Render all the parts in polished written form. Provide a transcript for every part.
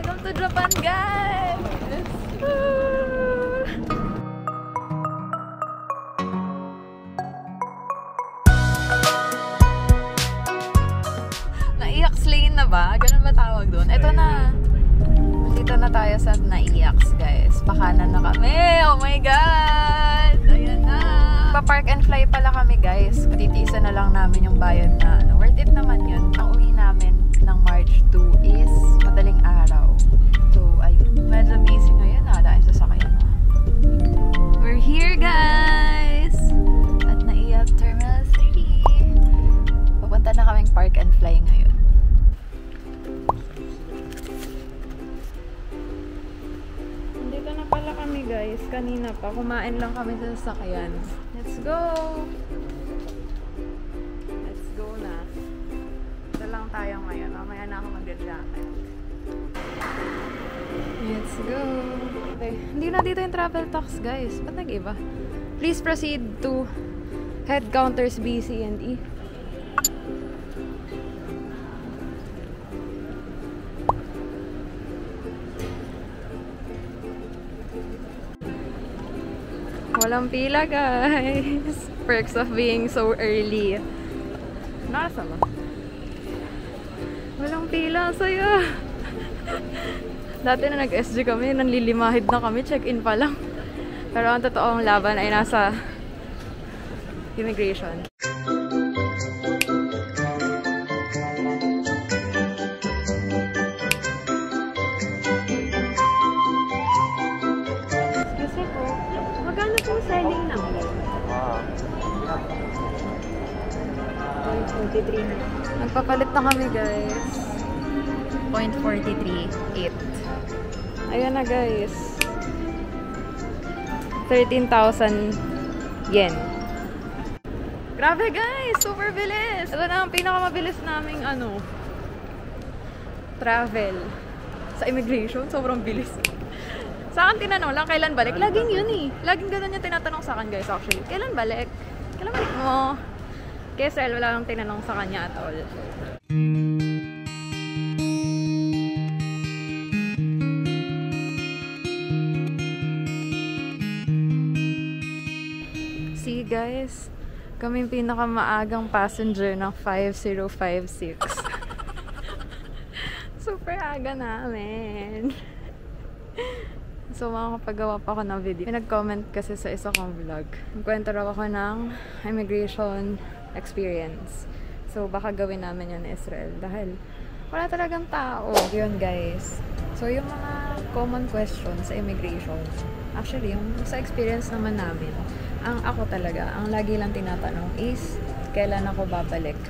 Welcome to Japan, guys! Naiaks lane na ba? Ganun ba tawag doon? Ito na. Dito na tayo sa Naiaks, guys. Pakanan na kami. Oh my God! Ayan na. Pa-park and fly pala kami, guys. Titiisa na lang namin yung bayad na worth it naman yun. Ang uwi namin ng March 2 is madaling araw. So, ayun. Medyo busy ngayon dahil sa sakayan. We're here, guys! At Naiyak Terminal 3. Pupunta na kaming park and fly ngayon. Nandito na pala kami, guys. Kanina pa. Kumain lang kami sa sakayan. Let's go! Let's go na. Ito lang tayo ngayon. Mamaya na ako mag-jacket. Let's go! Okay. Hindi na dito yung travel tax, guys. Ba't nag-iba? Please proceed to head counters B, C, and E. Walang pila, guys. Perks of being so early. Nasa ba? Walang pila. Saya. Dati na nag-SG kami, nanlilimahid na kami. Check-in pa lang. Pero ang totoong laban ay nasa immigration. Selling na. 0.43 na. Nagpapalit na kami, guys. 0.43.8. Ayan na, guys. 13,000 yen. Grabe, guys! Super bilis! Ito na ang pinakamabilis naming travel. Sa immigration, sobrang bilis. Sa akin tinanong lang, kailan balik? Laging yun eh. Laging ganun yung tinatanong sa akin, guys, actually. Kailan balik? Kailan balik mo? Kaya Sel, wala lang tinanong sa kanya at all. See, guys? Kami yung pinakamaagang passenger ng 5056. Super aga namin. So, makakapagawa pa ako ng video. Pinag-comment kasi sa isa kong vlog. Nagkwento raw ako ng immigration experience. So, baka gawin namin yun in Israel. Dahil wala talagang tao. Yun, guys. So, yung mga common questions sa immigration, actually, yung sa experience naman namin, ang ako talaga, ang lagi lang tinatanong is, kailan ako babalik?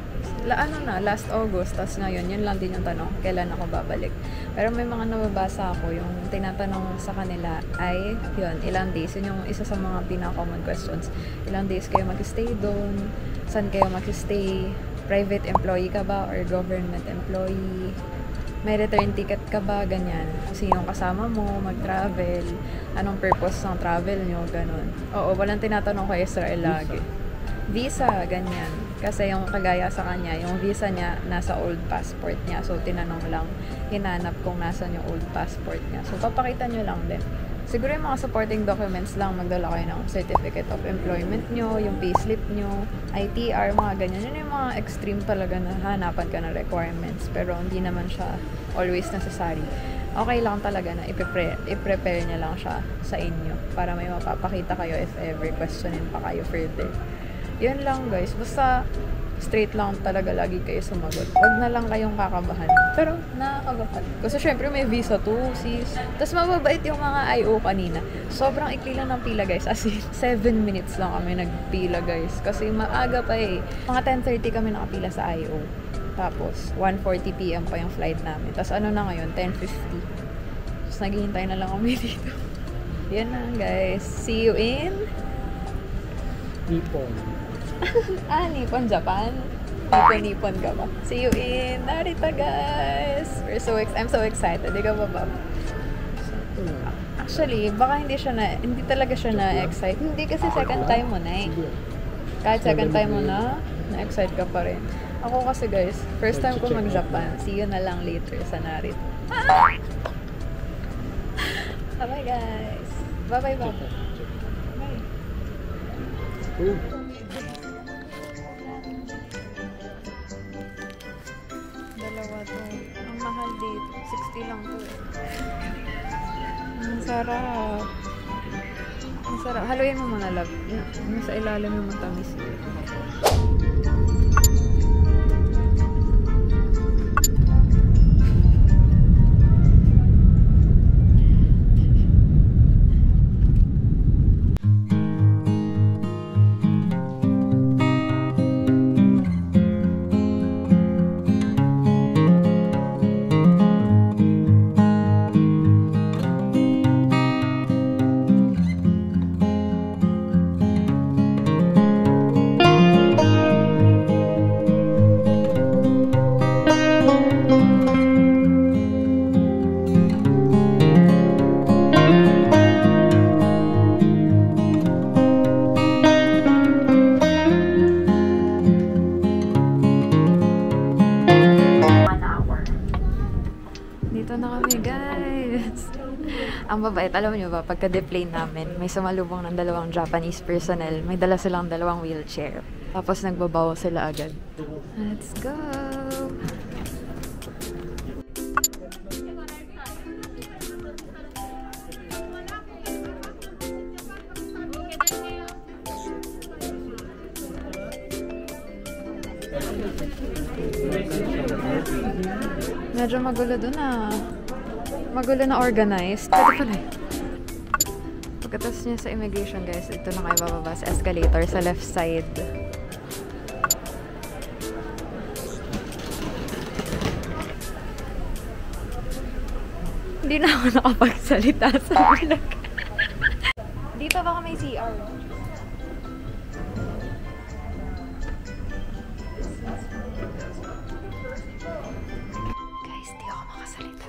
Last August, tas ngayon, yun lang din yung tanong, kailan ako babalik. Pero may mga nababasa ako, yung tinatanong sa kanila ay, yun, ilang days, yun yung isa sa mga pinaka-common questions. Ilang days kayo mag-stay doon, saan kayo mag-stay, private employee ka ba or government employee, may return ticket ka ba, ganyan. Sinong kasama mo, mag-travel, anong purpose ng travel nyo, ganun. Oo, walang tinatanong kay Israel lagi. Visa, ganyan. Kasi yung kagaya sa kanya, yung visa niya nasa old passport niya. So, tinanong lang, hinanap kung nasan yung old passport niya. So, papakita nyo lang din. Siguro yung mga supporting documents lang, magdala kayo ng certificate of employment nyo, yung payslip nyo, ITR, mga ganyan. Yun yung mga extreme talaga na hanapan ka ng requirements. Pero hindi naman siya always necessary. Okay lang talaga na i-prepare niya lang siya sa inyo para may mapapakita kayo if ever questionin pa kayo further. Yun lang, guys. Basta straight lang talaga lagi kayo sumagot. Huwag na lang kayong kakabahan. Pero nakakabahan. Kasi syempre may visa to, sis. Tapos mababait yung mga IO kanina. Sobrang ikli lang ng pila, guys. As in, 7 minutes lang kami nagpila, guys. Kasi maaga pa eh. Mga 10:30 kami nakapila sa IO. Tapos 1:40 PM pa yung flight namin. Tapos ano na ngayon? 10:50. Tapos naghihintay na lang kami dito. Yan na, guys. See you in Nippon. Nippon, Japan. Nippon ka ba? See you in Narita, guys. I'm so excited. Ikaw ba, Bob? Actually, baka hindi talaga siya na-excite. Hindi kasi second time mo na eh. Kahit second time mo na-excite ka pa rin. Ako kasi, guys, first time ko mag-Japan. See you na lang later sa Narita. Bye guys. Bye-bye, Bye. Dalawa to. Ang mahal dito. 60 lang to eh. Ang sarap. Ang sarap. Haluin mo muna, love. Yung sa ilalim yung matamis. Dito na kami, guys. Ang babait, alam niyo ba, pagka-deplane namin, may sumalubong ng 2 Japanese personnel. May dala silang 2 wheelchair. Tapos nagbabawa sila agad. Let's go! Medyo magulo dun ah. Magulo na organized. Pwede pala eh. Pagkatapos niya sa immigration, guys, ito na kayo bababa sa escalator sa left side. Hindi na ako nakapagsalita sa vlog. Dito baka may CR. Guys, di ako makasalita.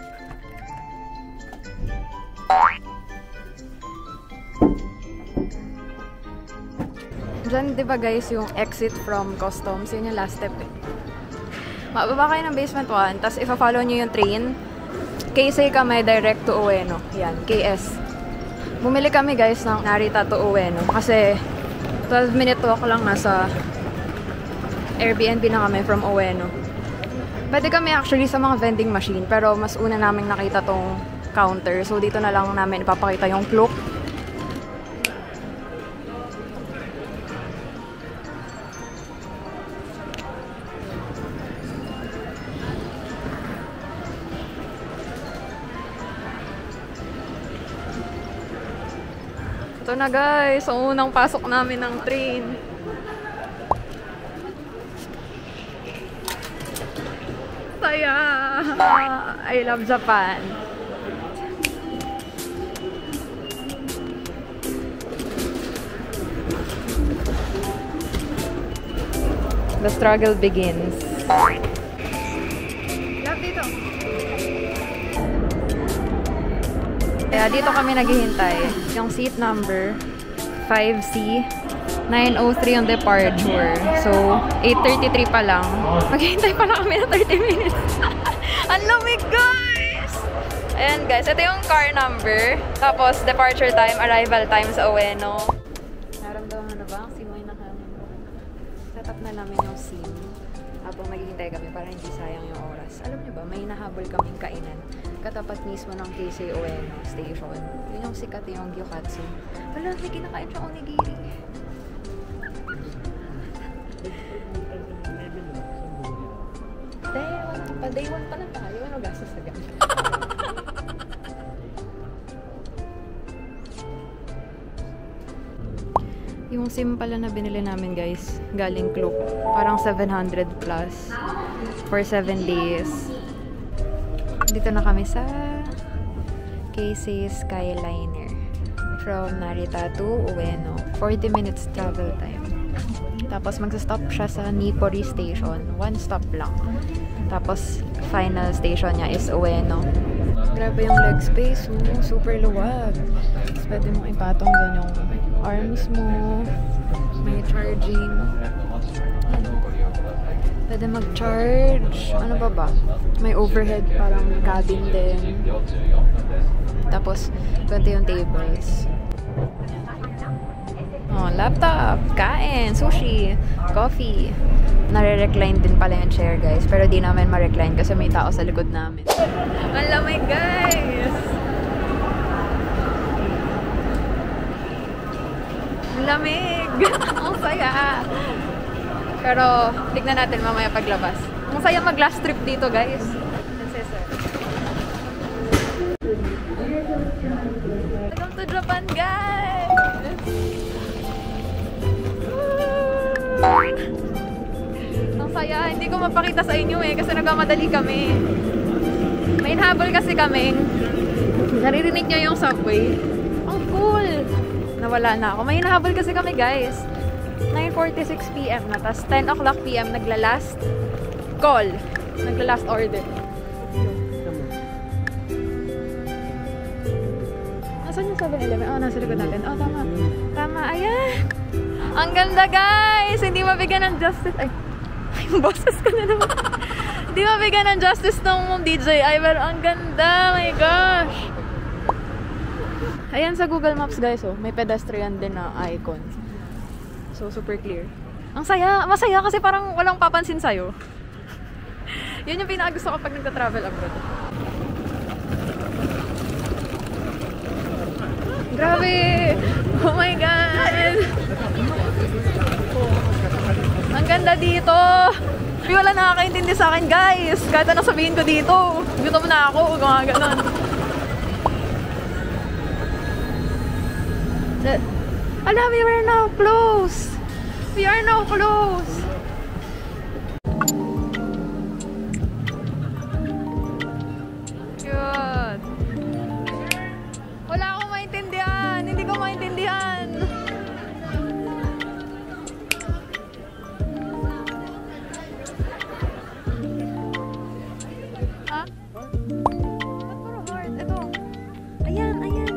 Diyan, di ba guys, yung exit from customs, yun yung last step eh. Mababa kayo ng basement 1, tapos ifa-follow nyo yung train. Keisei kami direct to Ueno. Yan, KS. Bumili kami guys ng Narita to Ueno. Kasi 12-minute walk lang nasa Airbnb na kami from Ueno. Pwede kami actually sa mga vending machine, pero mas una namin nakita tong counter. So dito na lang namin ipapakita yung cloak. Ito na guys, ang unang pasok namin ng train. Saya! I love Japan. The struggle begins. Love dito. Kaya dito kami naghihintay. Yung seat number 5C 9:03 on departure. So 8:33 pa lang. Maghihintay pa lang kami na 30 minutes. Ang lamig guys! Ayan guys, ito yung car number. Tapos departure time, arrival time sa Ueno. Naramdaman na ba ang simoy na hangin? Set up na namin yung SIM. Habang naghihintay kami para hindi sayang yung oras. Alam niyo ba, may nahabol kaming kainan. Katapat mismo ng Keisei Ueno station. Yun yung sikat yung gyukatsu. Wala, may kinakain siya onigiri. Day one pa na tayo. Ano gastos agad? Yung SIM pala na binili namin guys, galing Klook. Parang 700 plus for 7 days. Dito na kami sa Keisei Skyliner from Narita to Ueno. 40 minutes travel time. Tapos magsa-stop siya sa Nippori Station. 1 stop lang. Tapos final station niya is Ueno. Grabe yung leg space. Super luwag. Tapos pwede mong ipatong dyan yung arms mo. May charging. Pwede mag-charge. Ano ba? May overhead parang cabin din. Tapos, ganito yung tables. Oh, laptop, kain, sushi, coffee. Nare-recline din pala yung chair, guys. Pero di namin ma-recline kasi may tao sa likod namin. Ang lamig, guys! Ang lamig! Ang saya! Pero, tignan natin mamaya paglabas. Ang saya mag-last trip dito, guys. Welcome to Japan, guys! Ang saya. Hindi ko mapakita sa inyo kasi nagmamadali kami. May inhabol kasi kami. Naririnig nyo yung subway. Ang cool! Nawala na ako. May hinahabol kasi kami, guys. 9:46 PM na. Tapos 10 o'clock PM nagla-last call. Nagla-last order. Nasaan yung 7-Eleven? Oh, nasa likod natin. Oh, tama. Tama. Ayan! Ang ganda, guys! Hindi mabigyan ng justice. Ay, yung boses ko na naman. Hindi mabigyan ng justice ng DJI. Pero ang ganda! My gosh! Ayan sa Google Maps, guys. Oh, may pedestrian din na icon. So, super clear. Ang saya! Masaya kasi parang walang papansin sa'yo. Yun yung pinakagusto ko pag nagta-travel abroad. Grabe! Oh my God! Ang ganda dito! May wala nakakaintindi sa akin, guys! Kahit anong sabihin ko dito. Gutom na ako. Mga ganon. Ala, we are now close! We are now close! Good! Wala akong maintindihan! Hindi ko maintindihan! Ha? Ba't puro heart? Ito. Ayan, ayan.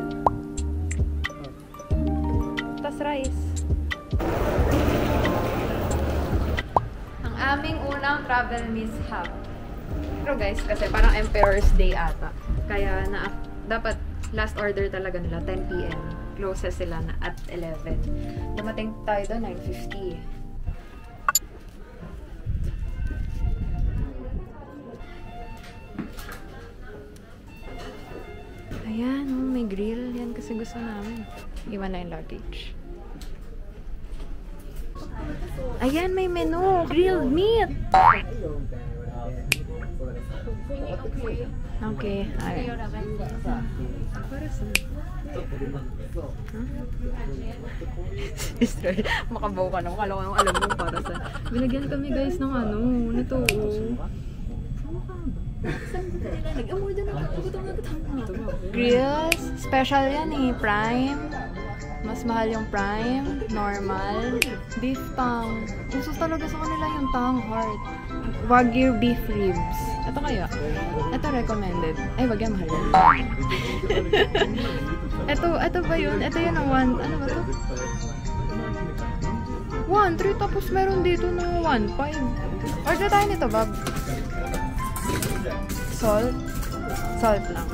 Tas rice. Ang aming unang travel mishap. Pero guys, kasi parang Emperor's Day ata. Kaya dapat last order talaga nila 10 PM. Closes sila na at 11. Dumating tayo doon 9:50. Ayan, oh, may grill. Yan kasi gusto namin. Iwan na yung luggage. Ayan, may menu. Grilled meat. Okay. Alright. Para sa... Israel, makabaw ka na. Kala ko alam mo para sa... Binagyan kami guys ng ano, nito. Grills. Special yan eh. Prime. Mas mahal yung prime. Normal. Beef tongue. Usos talaga sa kanila yung tongue heart. Wagyu beef ribs. Ito kaya? Ito recommended. Ay, wag yan, mahal yan. ito ba yun? Ito yun ang one. Ano ba to? 1.3 tapos meron dito na 1.5. Order tayo nito, Bob. Salt. Salt lang.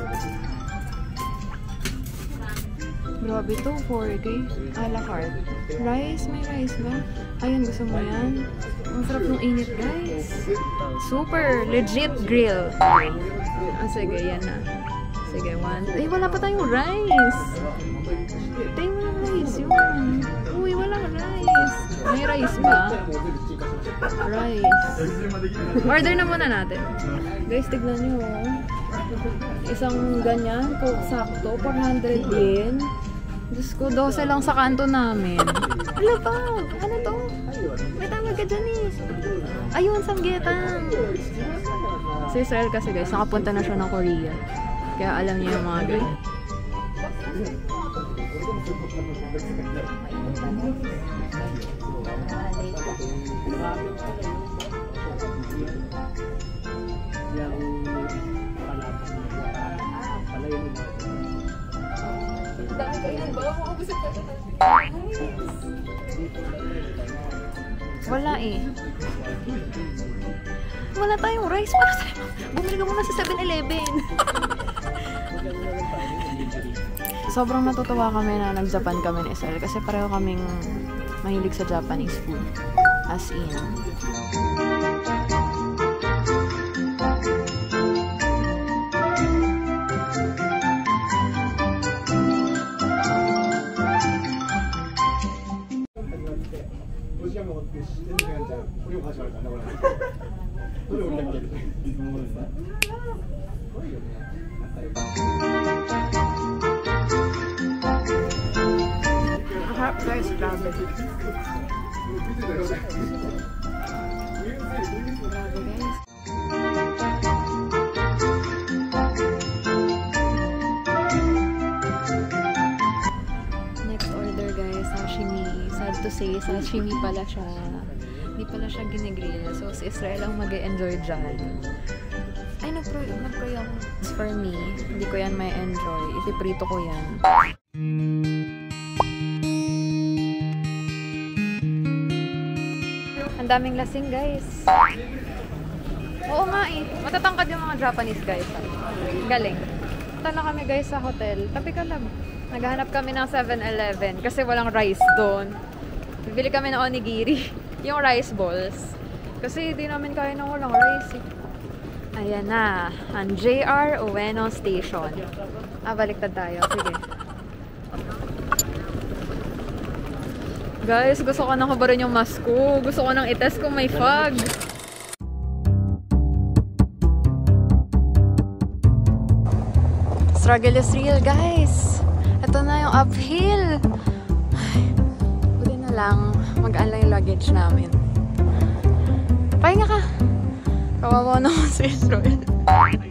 Grabe to, 4K. A la carte. Rice, may rice ba? Ayun, gusto mo yan? Ang sarap ng init, guys. Super legit grill. Sige, yan na. Sige, 1. Ay, wala pa tayong rice. Tayo walang rice yun. Uy, walang rice. May rice ba? Rice. Order na muna natin. Guys, tignan nyo. Isang ganyan, Coke sakto, 400 yen. Diyos ko, 12 lang sa kanto namin. Wala pa! Ano to? May tawag ka dyan eh. Ayun, samgyetang. Si Israel kasi guys, nakapunta na siya ng Korea. Kaya alam niya yung mga ganyan. Wala eh. Wala tayong rice para sa... Bumili ka muna sa 7-Eleven. Sobrang natutuwa kami na nag-Japan kami ni Isel kasi pareho kaming mahilig sa Japanese food. As in. Harap guys, grabe. Grabe guys. Next order guys, sashimi. Sad to say, sashimi pala siya. Hindi pala siya ginigrill. So si Israel ang mag-e-enjoy dyan. Ay, nag-pray ako. For me, hindi ko yan may enjoy. Ipiprito ko yan. Ang daming lasing guys. Oo nga eh. Matatangkad yung mga Japanese guys. Galing. Punta na kami guys sa hotel. Tabi ka lang. Naghahanap kami ng 7-Eleven kasi walang rice doon. Bibili kami ng onigiri. Yung rice balls. Kasi di namin kaya nang walang rice eh. Ayan na. Ang JR Ueno Station. Baliktad tayo. Sige. Guys, gusto ko nang habarin yung mask ko. Gusto ko nang itest kung may fog. Struggle is real, guys. Ito na yung uphill. Ay, buti na lang. Magaan lang yung luggage namin. Pahinga ka. Kawawa naman si Israel.